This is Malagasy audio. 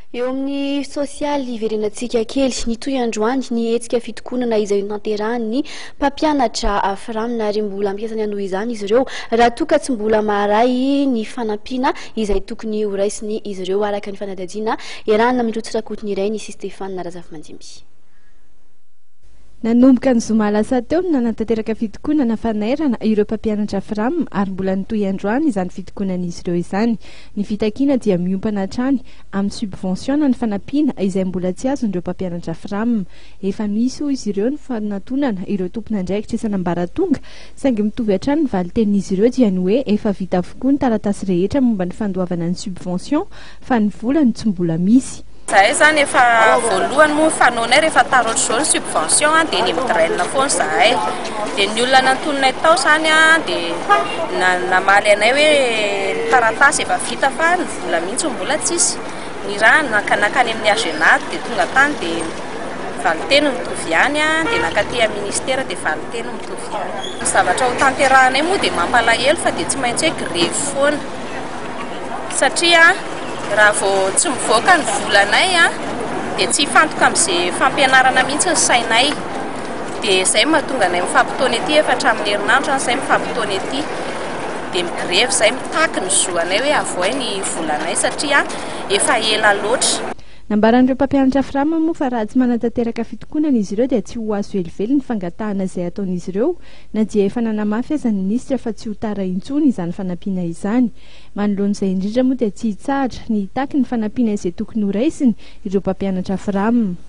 Eo amin'ny sosialy iverenantsika kely ny toy androany ny hetsika fitokonana izay tanterahany mpampianatra aframina ary mbola ampiasany anoho izany izy ireo raha toa ka tsy mbola maharay ny fanampiana izay tokony ho raisiny izy ireo araka ny fanadihadiana iarahana mitrotro rakotiny iray ny Sistefana Razafimandimby. Nanomboka ny zoma lasa teo nanantanteraka fitokonana fanairana ireo mpampianatra afram ary mbola nitoy androany izany fitokonan'izy ireo izany. Ny fitakiana dia miompana hatrany amin'ny subvention ny fanampiana izay mbola tsy azon'ireo mpampianatra afram. Efa misy hoy izy ireo ny fanatonana ireo tompon'andraikitra isan'ambaratonga saingy mitovy hatrany ny valitenin'izy ireo dia ny hoe efa vita avokoa ny taratasy rehetra momba ny fandoavana ny subvention fa ny volany tsy mbola misy. Zahay zany efa voalohany moa fanaonay rehefa tarotra zao ny subvention dia ny midrailina foana zahay dia ny olona nantononay tao zany dia namaly anay hoe ny taratasy efa vita fa ny vola mihitsy mbola tsisy. Ny raha nakanakany amin'ny agenady dia tonga tany dia valiteny mitovy ihany dia nakaty amin'ny ministera dia valiteny mitovy ihany. Ny zavatra ho tanterahanay moa dia mampalahelo fa dia tsy maintsy hoe grevy foana satria raha vao tsy mivoaka ny volanay dia tsy fantoka amin'izay fampianarana mihitsy ny sainay dia izay mahatonga anay mifampitoana ety efa hatramin'ny herinandro izay mifampitoana ety dia migrevy izay mitaky ny zoanay hoe avoay ny volanay satria efa ela loatra. Nambaran'ireo mpampianatra afram moa fa raha tsy manantanteraka fitokonana izy ireo dia tsy ho azo velively ny fangatahana izay ataon'izy ireo na dia efa nanamafy aza ny ministra fa tsy ho tara intsony izany fanampiana izany. Manoloan'izay indrindra moa dia tsy hitsahatra ny hitaky ny fanampiana izay tokony ho raisiny ireo mpampianatra afram.